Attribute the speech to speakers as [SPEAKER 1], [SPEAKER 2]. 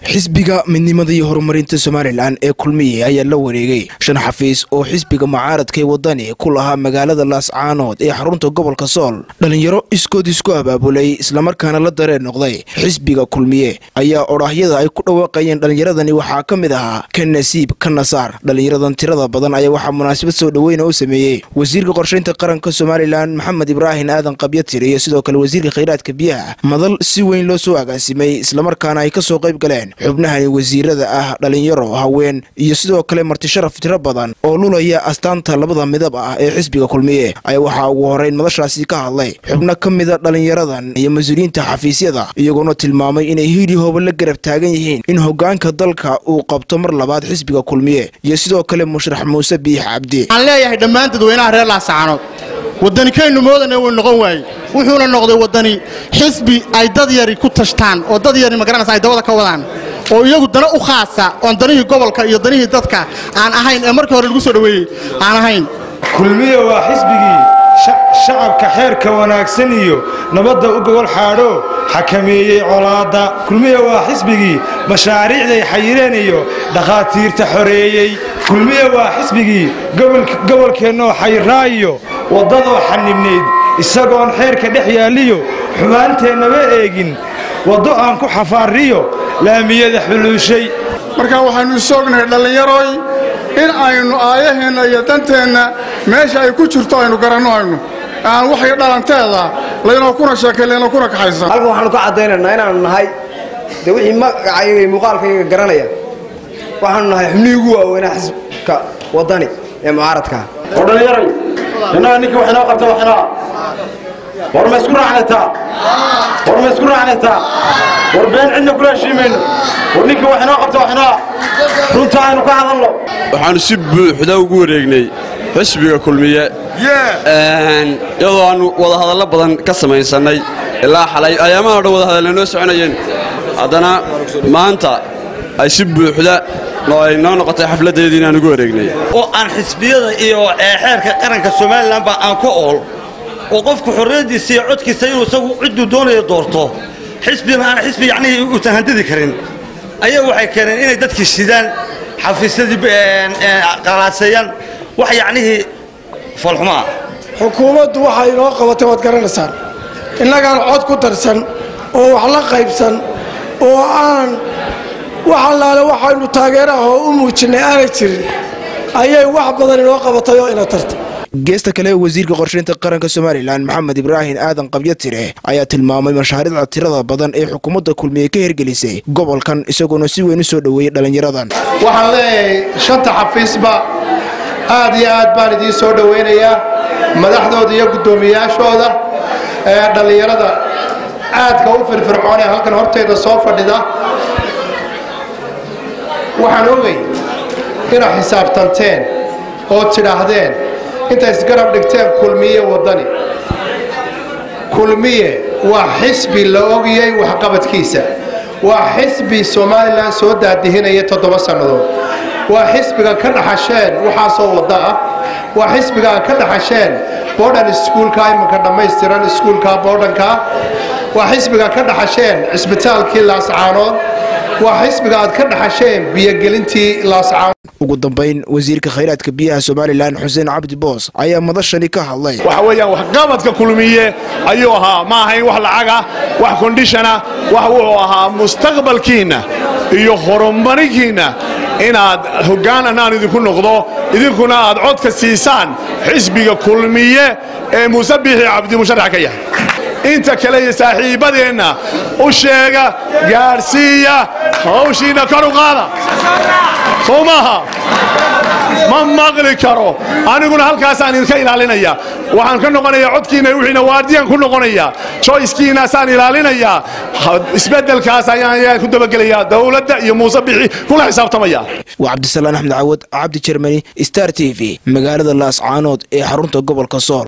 [SPEAKER 1] xisbiga midnimada iyo horumarinta Somaliland ee kulmiye ayaa la wareegay 5 xafiis oo xisbiga mucaaradka wadani ku lahaa magaalada Laascaanood ee xarunta gobolka Sool. dhalinyaro iskood isku abaabulay isla markaana la dareen noqday xisbiga kulmiye ayaa oraahyada ay ku dhawaaqayeen dhalinyaradani waxaa kamid ahaa kan Nasiib kan Nasaar. dhalinyaradan tirada badan ayaa waxa munaasabad soo dhaweyn u sameeyay wasiirka qorsheynta qaranka Somaliland Maxamed Ibraahin Aadan Qabyatir iyo sidoo kale wasiirka kheyraadka biyaha madal si weyn loo soo agaasimay isla markaana ay ka soo qayb galeen xubnaha wasiirada ah dhalinyaro haween iyo sidoo kale marti sharaf tiro badan oo lulaya astaanta labada midab ah ee xisbiga kulmiye ay waxa ugu horeyn madashaasi ka hadlay xubno kamid ah dhalinyaradan iyo mas'uuliyiinta xafiisyada iyagoo tilmaamay inay hiili hooba la garab taagan yihiin in hoggaanka dalka uu qabto mar labaad xisbiga kulmiye iyo sidoo kale musharax Muuse Biix Cabdi
[SPEAKER 2] aan leeyahay dhammaan dadweynaha reer Laascaanood wadani keennu moodana uu noqon waayay wuxuuna noqday wadani xisbi ay dad yari ku tashtaan oo dad yari magaranaysa ay dawada ka wadaan oo iyagu dana u khaasa oo danihii gobolka iyo danihii dadka aan ahayn ee markii hore lagu soo dhaweeyay aan ahayn
[SPEAKER 3] kulmiye waa xisbigii shacabka xeerka wanaagsan iyo nabadda u gobol xaadho xakameeyay colaada. kulmiye waa xisbigii mashaariicda xayireen iyo dhaqaatiirta xoreeyay. kulmiye waa xisbigii gobolkeena xayraayo wadada xanibneed isagoon xeerka dhex yaaliyo xumaanteenaba eegin wado aan ku xafaariyo laamiyada xuluushay.
[SPEAKER 4] marka waxaanu soognahay dhalinyarooy in aynu aayaheena iyo danteena meesha ay ku jirto aynu garanno aan waxay dhalanteeda leeyno kuna sheekaleeno kuna kaxaysan.
[SPEAKER 5] halkan waxaanu ka cadeynaynaa inaanu nahay wixii magacayga muuqaalkayga garanaya waxaanu nahay xubnihii ugu waaweynaa xisbiga wadani ee mucaaradka.
[SPEAKER 6] dhalinyaro inaa ninka waxna qabto waxna warma isku raacnaytaa warbeen cidna kula heshiimayno ninka waxna qabto waxna runta aynu ka hadalno.
[SPEAKER 7] waxaanu si buuxda ugu wareegnay xisbiga kulmiye iyadoo aanu wada hadallo badan ka samaysanay ilaa xalay ayaamaha dhow wada hadallo noo soconayeen haddana maanta ay si buuxda ay noo noqotay xafladeedii inaan ugu wareegnay
[SPEAKER 8] oo aan xisbiyada iyo xeerka qaranka Somaliland ba aan ku ool oo qofku xorriyadiisa iyo codkiisa inuu isagu ciddu doonayo doorto xisbiga aan xisbi yacni uu tahandidi karin ayaa waxay keeneen inay dadkii sidaan xafiisyadii qalaasayaan wax yacni falxuma
[SPEAKER 4] xukuumaddu waxay inoo qabatay wad garanaysaan innagaan cod ku darsan oo wax la qaybsan oo aan wax allaale waxaynu taageeraha u muujinay aanay jirin ayay wax badan inoo qabatay oo ina tartay.
[SPEAKER 1] geesta kale wasiirka qorsheynta qaranka Somaliland Maxamed Ibraahin Aadan Qabyatir ayaa tilmaamay mashaariicda tirada badan ee xukuumadda kulmiye ka hirgelisay gobolkan isagoo si weyn u soo dhaweeyay dhalinyaradan.
[SPEAKER 4] waxaan leeyahay 5 xafiisba aad iyo aad baan idin soo dhaweynayaa madaxdooda iyo gudoomiyaashooda ee dhalinyarada aadka u firfircoon ee halkan horteeda soo fadhida. waxaan ogay inaad xisaabtanteen oo tidhaahdeen inta isgarab dhigteen kulmiye wadani. kulmiye waa xisbi la ogiyay waxqabadkiisa waa xisbi Somaliland soo daadihinaya 7 sanadood waa xisbiga ka dhaxasheen waxa soo wada ah waa xisbiga ka dhaxasheen boarding schoolka imanka dhameystiran schoolka boardingka waa xisbiga ka dhaxasheen isbitaalkii Laascaanood waa xisbiga aad ka dhaxasheen biyagelintii Laascaanood. ugu dambeyn wasiirka kheyraadka biyaha Somaliland Xuseen Cabdi Boos ayaa madashani ka hadlay
[SPEAKER 9] waxa weeyaan wax qabadka kulmiye ayuu ahaa ma ahayn wax lacag ah wax condition ah wax uu ahaa mustaqbalkiina iyo horumarkiina inaad hoggaan aan idinku noqdo idinkuna aad cod ka siisaan xisbiga kulmiye ee Muuse Biix Cabdi musharax ka yahay. inta kale saaxiibadeena u sheega gaarsiya hawshiina kor u qaada soomaha ma maqli karo aniguna halkaas aan idinka ilaalinaya waxaan ka noqonayaa codkiina wixiina waardiyan ku noqonaya choice-kiina saan ilaalinaya isbedelkaas ayaan ku dabagelayaa dawladda iyo Muuse Biix kula xisaabtamaya.
[SPEAKER 1] waa Cabdi Salaan Axmed Caawad Cabdi Jermani Star TV magaalada Laascaanood ee xarunta gobolka Sool.